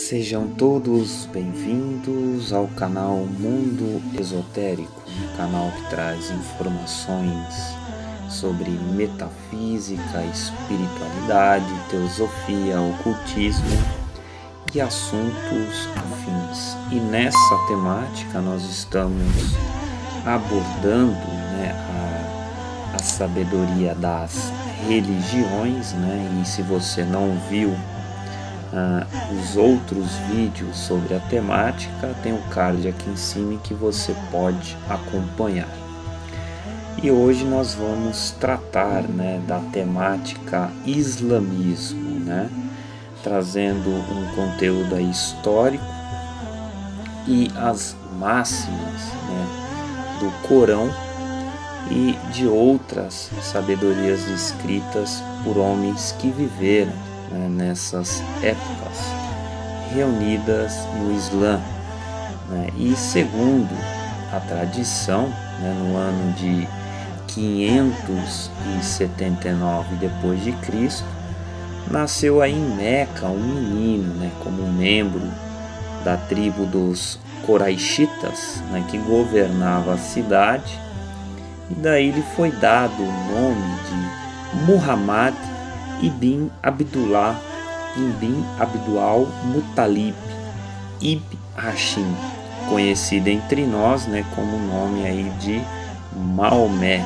Sejam todos bem-vindos ao canal Mundo Esotérico, um canal que traz informações sobre metafísica, espiritualidade, teosofia, ocultismo e assuntos afins. E nessa temática nós estamos abordando a sabedoria das religiões, e se você não viu os outros vídeos sobre a temática, tem um card aqui em cima que você pode acompanhar. E hoje nós vamos tratar da temática islamismo, trazendo um conteúdo aí histórico e as máximas do Corão e de outras sabedorias escritas por homens que viveram nessas épocas reunidas no Islã, e segundo a tradição, no ano de 579 depois de Cristo, nasceu aí em Meca um menino, como membro da tribo dos Coraíxitas, que governava a cidade, e daí lhe foi dado o nome de Muhammad ibn Abdullah ibn Abdul Muttalib ibn Hashim, conhecido entre nós como o nome aí de Maomé.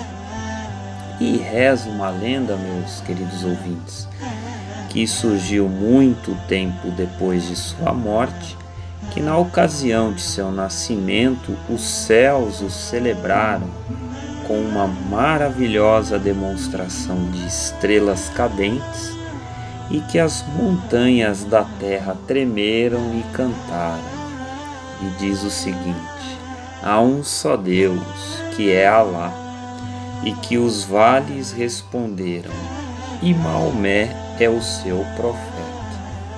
E reza uma lenda, meus queridos ouvintes, que surgiu muito tempo depois de sua morte, que na ocasião de seu nascimento os céus o celebraram com uma maravilhosa demonstração de estrelas cadentes, e que as montanhas da terra tremeram e cantaram. E diz o seguinte: há um só Deus, que é Alá, e que os vales responderam, e Maomé é o seu profeta.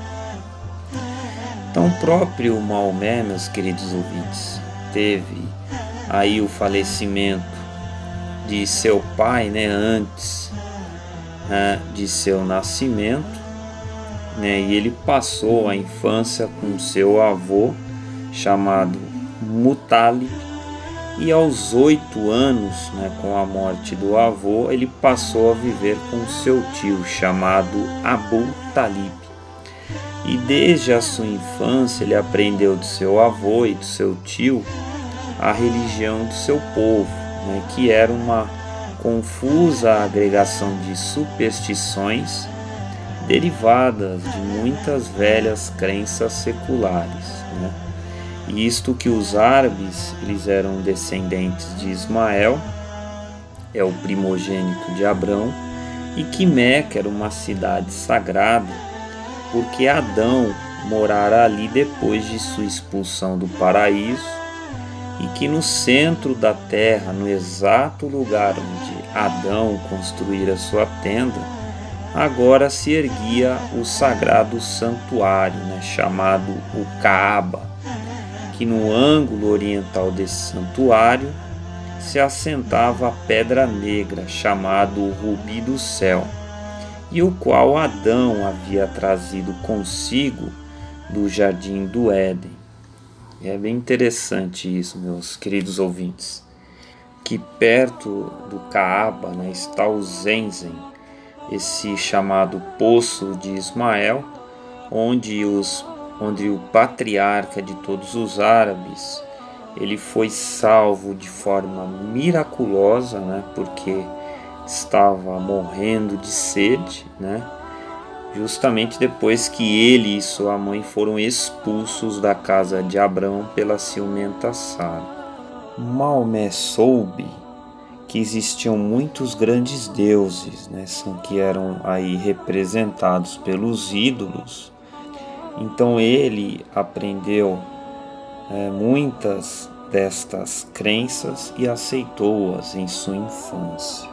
Então, o próprio Maomé, meus queridos ouvintes, teve aí o falecimento de seu pai, antes de seu nascimento, e ele passou a infância com seu avô, chamado Muttalib, e aos 8 anos, com a morte do avô, ele passou a viver com seu tio, chamado Abu Talib. E desde a sua infância ele aprendeu de seu avô e do seu tio a religião do seu povo, que era uma confusa agregação de superstições derivadas de muitas velhas crenças seculares. E isto que os árabes, eles eram descendentes de Ismael, é o primogênito de Abrão, e que Meca era uma cidade sagrada, porque Adão morara ali depois de sua expulsão do paraíso, e que no centro da terra, no exato lugar onde Adão construíra sua tenda, agora se erguia o sagrado santuário, chamado o Kaaba, que no ângulo oriental desse santuário se assentava a pedra negra, chamado o Rubi do Céu, e o qual Adão havia trazido consigo do jardim do Éden. É bem interessante isso, meus queridos ouvintes, que perto do Kaaba está o Zenzen, esse chamado Poço de Ismael, onde o patriarca de todos os árabes, ele foi salvo de forma miraculosa, porque estava morrendo de sede, justamente depois que ele e sua mãe foram expulsos da casa de Abrão pela ciumenta Sara. Maomé soube que existiam muitos grandes deuses, que eram aí representados pelos ídolos. Então ele aprendeu muitas destas crenças e aceitou-as em sua infância.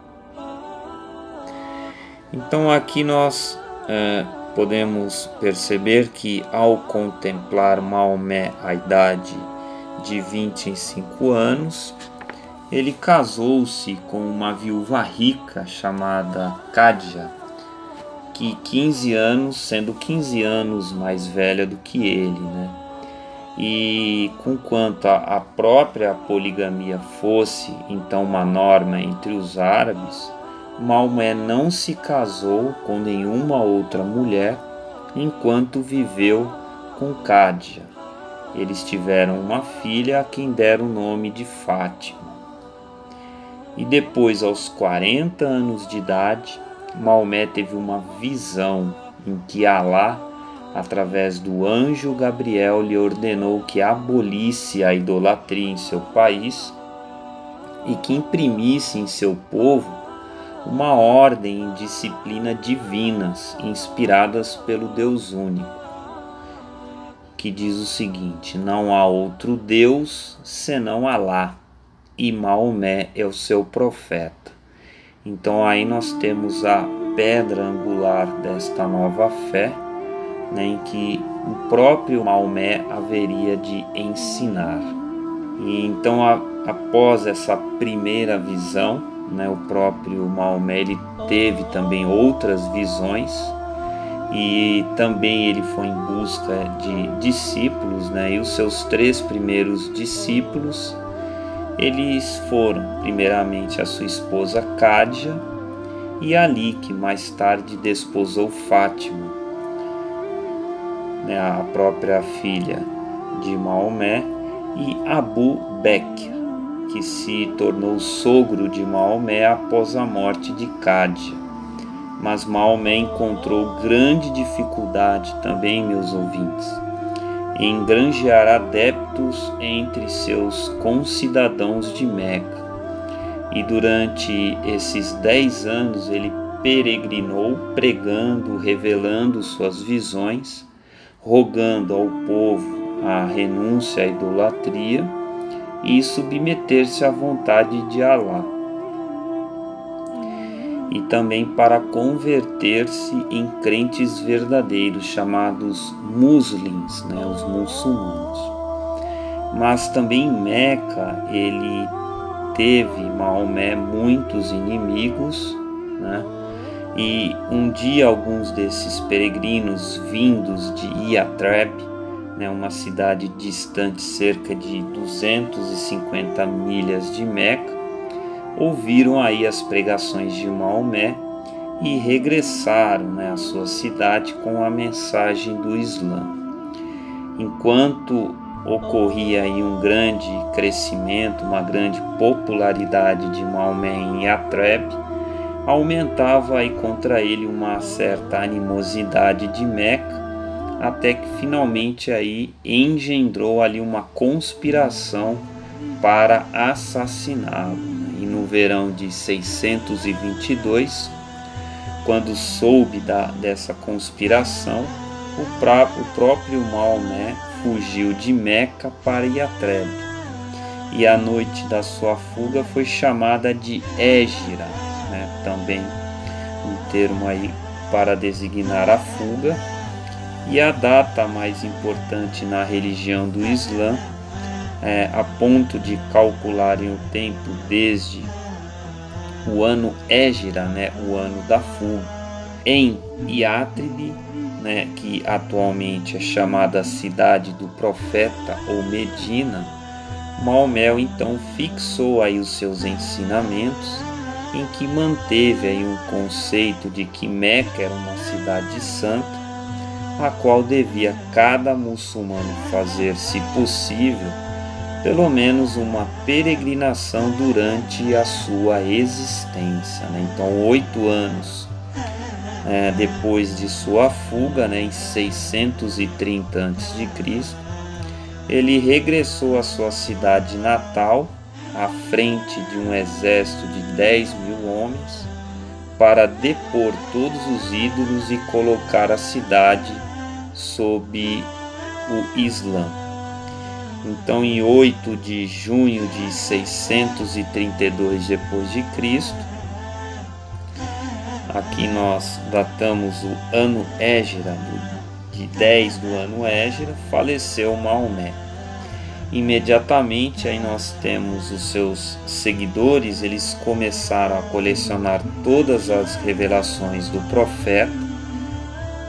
Então aqui nós podemos perceber que, ao contemplar Maomé à idade de 25 anos, ele casou-se com uma viúva rica chamada Khadija, que 15 anos, sendo 15 anos mais velha do que ele, né? E conquanto a própria poligamia fosse então uma norma entre os árabes, Maomé não se casou com nenhuma outra mulher enquanto viveu com Cádia. Eles tiveram uma filha a quem deram o nome de Fátima. E depois, aos 40 anos de idade, Maomé teve uma visão em que Alá, através do anjo Gabriel, lhe ordenou que abolisse a idolatria em seu país e que imprimisse em seu povo uma ordem e disciplina divinas inspiradas pelo Deus único, que diz o seguinte: não há outro Deus senão Alá, e Maomé é o seu profeta. Então aí nós temos a pedra angular desta nova fé, né, em que o próprio Maomé haveria de ensinar. E então após essa primeira visão, né, o próprio Maomé ele teve também outras visões, e também ele foi em busca de discípulos, né, e os seus 3 primeiros discípulos, eles foram primeiramente a sua esposa Cádia e Ali, que mais tarde desposou Fátima, né, a própria filha de Maomé, e Abu Bekr, que se tornou sogro de Maomé após a morte de Cádia. Mas Maomé encontrou grande dificuldade também, meus ouvintes, em granjear adeptos entre seus concidadãos de Meca. E durante esses 10 anos ele peregrinou, pregando, revelando suas visões, rogando ao povo a renúncia à idolatria e submeter-se à vontade de Alá, e também para converter-se em crentes verdadeiros, chamados muslins, né, os muçulmanos. Mas também em Meca ele teve, Maomé, muitos inimigos, né? E um dia alguns desses peregrinos vindos de Yatreb, né, uma cidade distante cerca de 250 milhas de Meca, ouviram aí as pregações de Maomé e regressaram, né, à sua cidade com a mensagem do Islã. Enquanto ocorria aí um grande crescimento, uma grande popularidade de Maomé em Yatreb, aumentava aí contra ele uma certa animosidade de Meca, até que finalmente aí engendrou ali uma conspiração para assassiná-lo. E no verão de 622, quando soube dessa conspiração, o próprio Maomé fugiu de Meca para Yatreb. E a noite da sua fuga foi chamada de Égira, né? Também um termo aí para designar a fuga. E a data mais importante na religião do Islã, a ponto de calcularem o tempo desde o ano Égira, né, o ano da fuga, em Yatrib, né, que atualmente é chamada cidade do profeta ou Medina. Maomé então fixou aí os seus ensinamentos, em que manteve aí um conceito de que Meca era uma cidade santa, a qual devia cada muçulmano fazer, se possível, pelo menos uma peregrinação durante a sua existência, né? Então 8 anos depois de sua fuga, né, em 630 a.C., ele regressou à sua cidade natal, à frente de um exército de 10.000 homens, para depor todos os ídolos e colocar a cidade sob o Islã. Então, em 8 de junho de 632 d.C., aqui nós datamos o ano Égira, de 10 do ano Égira, faleceu Maomé. Imediatamente aí nós temos os seus seguidores, eles começaram a colecionar todas as revelações do profeta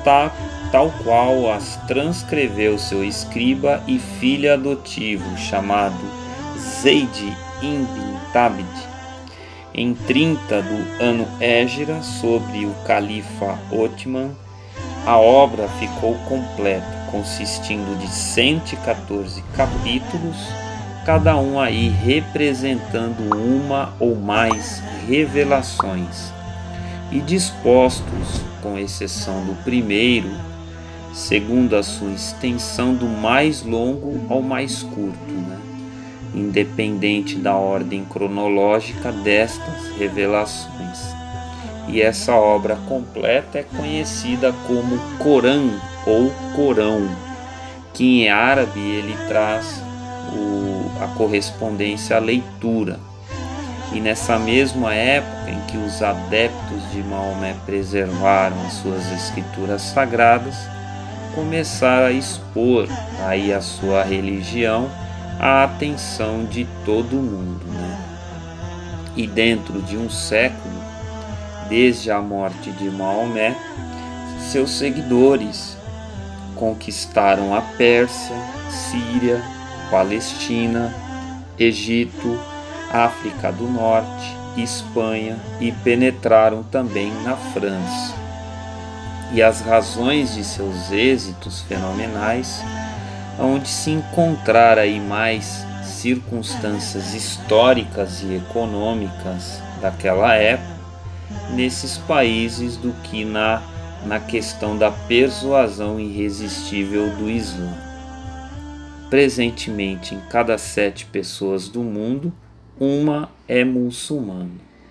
tal qual as transcreveu seu escriba e filho adotivo, chamado Zeid ibn Thabit, em 30 do ano Égira, sobre o califa Othman. A obra ficou completa, consistindo de 114 capítulos, cada um aí representando uma ou mais revelações, e dispostos, com exceção do primeiro, segundo a sua extensão, do mais longo ao mais curto, independente da ordem cronológica destas revelações. E essa obra completa é conhecida como Corão ou Corão, que em árabe ele traz a correspondência à leitura. E nessa mesma época em que os adeptos de Maomé preservaram as suas escrituras sagradas, começaram a expor aí a sua religião à atenção de todo mundo, E dentro de um século, desde a morte de Maomé, seus seguidores conquistaram a Pérsia, Síria, Palestina, Egito, África do Norte, Espanha e penetraram também na França. E as razões de seus êxitos fenomenais, onde se encontrar aí mais circunstâncias históricas e econômicas daquela época nesses países do que na questão da persuasão irresistível do Islã. Presentemente, em cada 7 pessoas do mundo, uma é muçulmana.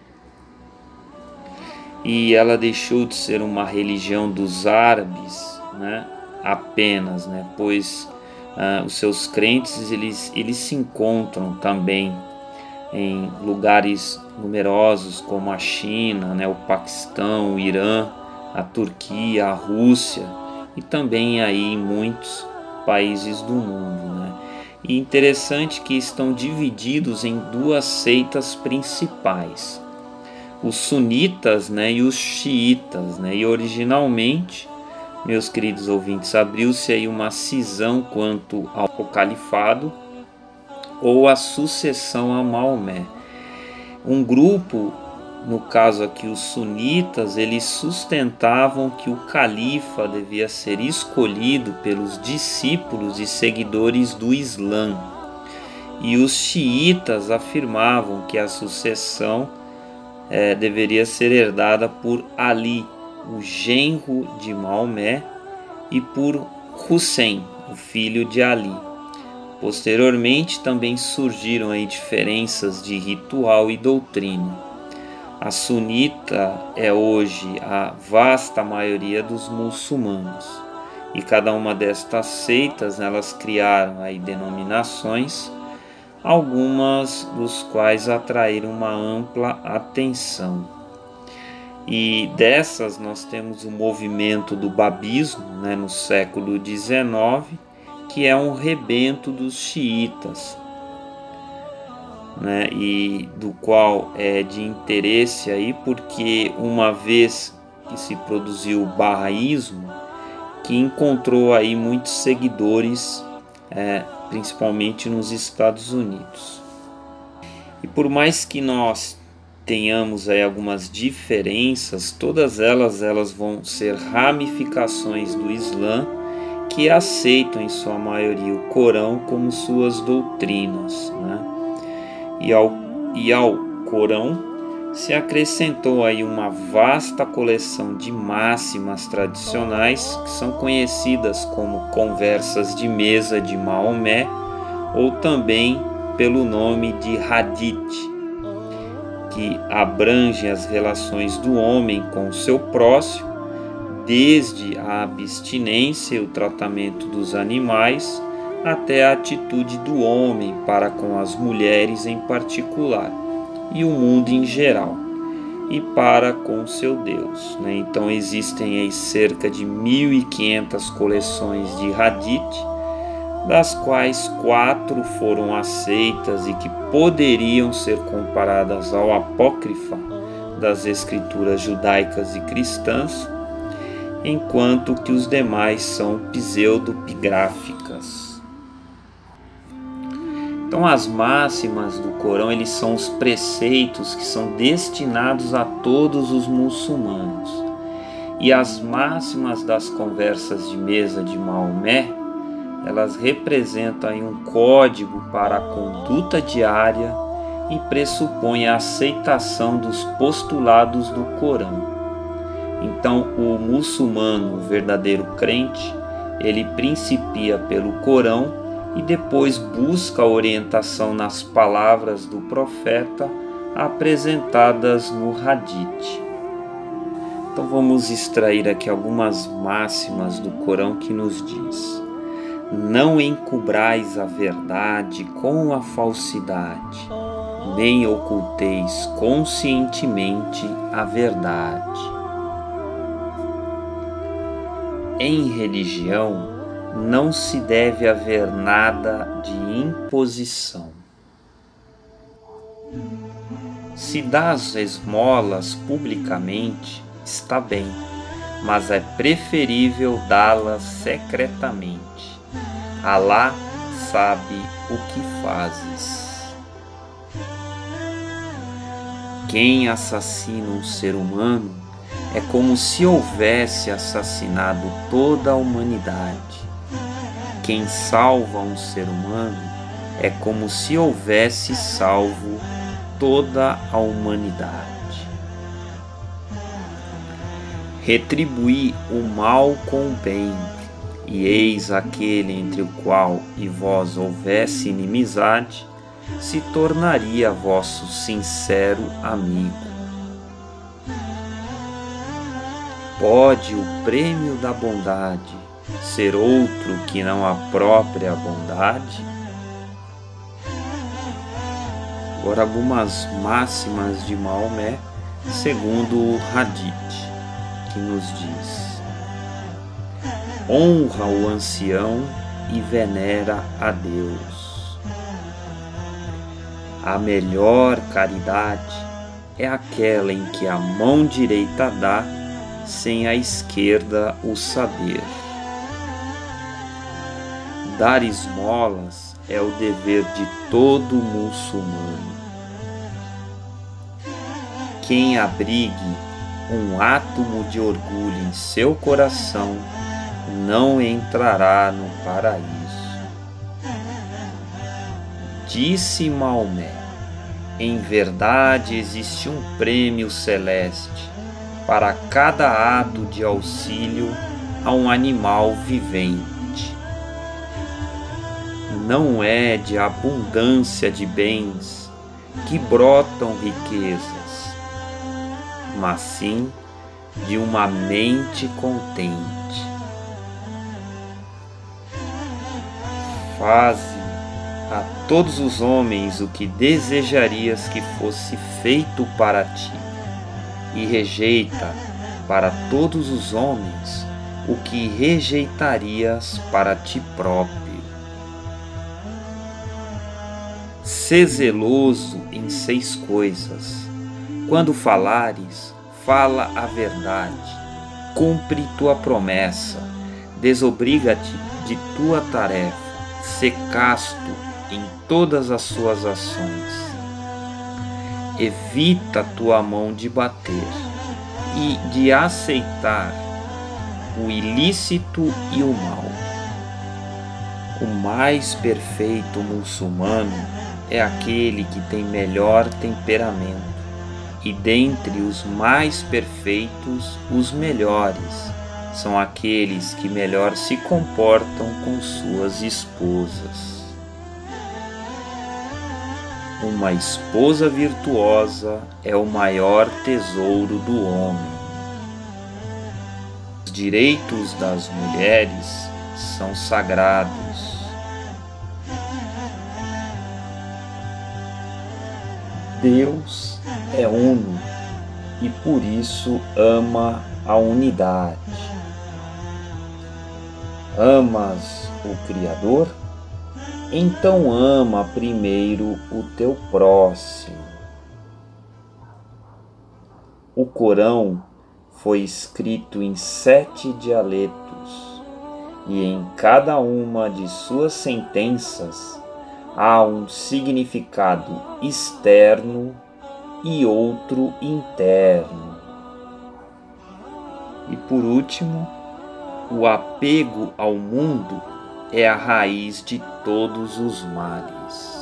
E ela deixou de ser uma religião dos árabes, apenas, pois os seus crentes eles se encontram também em lugares numerosos como a China, o Paquistão, o Irã, a Turquia, a Rússia e também aí em muitos países do mundo, E interessante que estão divididos em 2 seitas principais, os sunitas, e os xiitas, E originalmente, meus queridos ouvintes, abriu-se aí uma cisão quanto ao califado ou a sucessão a Maomé. Um grupo, no caso aqui os sunitas, eles sustentavam que o califa devia ser escolhido pelos discípulos e seguidores do Islã. E os xiitas afirmavam que a sucessão deveria ser herdada por Ali, o genro de Maomé, e por Hussein, o filho de Ali. Posteriormente também surgiram aí diferenças de ritual e doutrina. A sunita é hoje a vasta maioria dos muçulmanos, e cada uma destas seitas elas criaram aí denominações, algumas dos quais atraíram uma ampla atenção. E dessas nós temos o movimento do babismo, no século XIX, que é um rebento dos xiitas, e do qual é de interesse aí porque uma vez que se produziu o bahaísmo, que encontrou aí muitos seguidores, principalmente nos Estados Unidos. E por mais que nós tenhamos aí algumas diferenças, todas elas vão ser ramificações do Islã, que aceitam em sua maioria o Corão como suas doutrinas, E ao Corão se acrescentou aí uma vasta coleção de máximas tradicionais que são conhecidas como conversas de mesa de Maomé, ou também pelo nome de Hadith, que abrange as relações do homem com o seu próximo, desde a abstinência e o tratamento dos animais até a atitude do homem para com as mulheres em particular e o mundo em geral, e para com seu Deus. Então existem aí cerca de 1.500 coleções de Hadith, das quais 4 foram aceitas e que poderiam ser comparadas ao apócrifa das escrituras judaicas e cristãs, enquanto que os demais são pseudopigráficas. Então as máximas do Corão, eles são os preceitos que são destinados a todos os muçulmanos. E as máximas das conversas de mesa de Maomé, elas representam aí um código para a conduta diária e pressupõem a aceitação dos postulados do Corão. Então o muçulmano, o verdadeiro crente, ele principia pelo Corão e depois busca a orientação nas palavras do profeta apresentadas no Hadith. Então vamos extrair aqui algumas máximas do Corão que nos diz: não encubrais a verdade com a falsidade, nem oculteis conscientemente a verdade. Em religião, não se deve haver nada de imposição. Se dás esmolas publicamente, está bem, mas é preferível dá-las secretamente. Alá sabe o que fazes. Quem assassina um ser humano é como se houvesse assassinado toda a humanidade. Quem salva um ser humano é como se houvesse salvo toda a humanidade. Retribuí o mal com o bem, e eis aquele entre o qual e vós houvesse inimizade, se tornaria vosso sincero amigo. Pode o prêmio da bondade ser outro que não a própria bondade? Agora algumas máximas de Maomé, segundo o Hadith, que nos diz: honra o ancião e venera a Deus. A melhor caridade é aquela em que a mão direita dá, sem a esquerda o saber. Dar esmolas é o dever de todo muçulmano. Quem abrigue um átomo de orgulho em seu coração não entrará no paraíso. Disse Maomé: em verdade existe um prêmio celeste para cada ato de auxílio a um animal vivente. Não é de abundância de bens que brotam riquezas, mas sim de uma mente contente. Faze a todos os homens o que desejarias que fosse feito para ti, e rejeita para todos os homens o que rejeitarias para ti próprio. Sê zeloso em 6 coisas. Quando falares, fala a verdade. Cumpre tua promessa. Desobriga-te de tua tarefa. Sê casto em todas as suas ações. Evita tua mão de bater e de aceitar o ilícito e o mal. O mais perfeito muçulmano é aquele que tem melhor temperamento, e dentre os mais perfeitos, os melhores são aqueles que melhor se comportam com suas esposas. Uma esposa virtuosa é o maior tesouro do homem. Os direitos das mulheres são sagrados. Deus é uno e por isso ama a unidade. Amas o Criador? Então ama primeiro o teu próximo. O Corão foi escrito em 7 dialetos, e em cada uma de suas sentenças há um significado externo e outro interno. E por último, o apego ao mundo é a raiz de todos os males.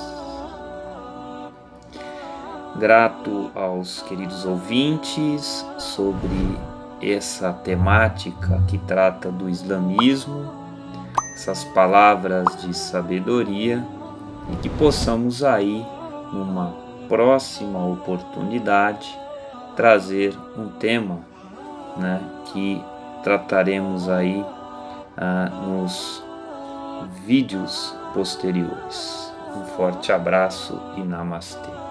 Grato aos queridos ouvintes sobre essa temática que trata do islamismo, essas palavras de sabedoria, e que possamos aí, numa próxima oportunidade, trazer um tema, que trataremos aí nos vídeos posteriores. Um forte abraço e namastê.